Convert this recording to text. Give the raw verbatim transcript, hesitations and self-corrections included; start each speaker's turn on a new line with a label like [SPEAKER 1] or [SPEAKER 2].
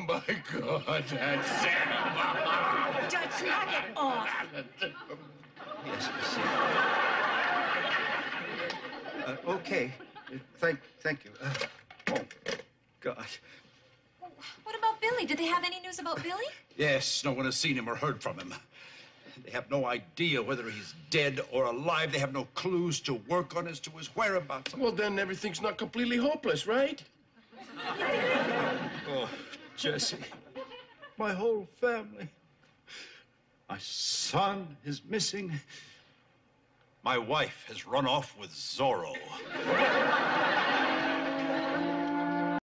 [SPEAKER 1] my God, that's Sam.
[SPEAKER 2] Dutch, knock it off.
[SPEAKER 3] Yes, I see. Uh, okay. Uh, thank, thank you. Uh, oh, God.
[SPEAKER 2] What about Billy? Did they have any news about Billy?
[SPEAKER 4] Yes, no one has seen him or heard from him. They have no idea whether he's dead or alive. They have no clues to work on as to his whereabouts.
[SPEAKER 1] Well, then everything's not completely hopeless, right?
[SPEAKER 3] Oh, Jesse. My whole family. My son is missing.
[SPEAKER 4] My wife has run off with Zorro.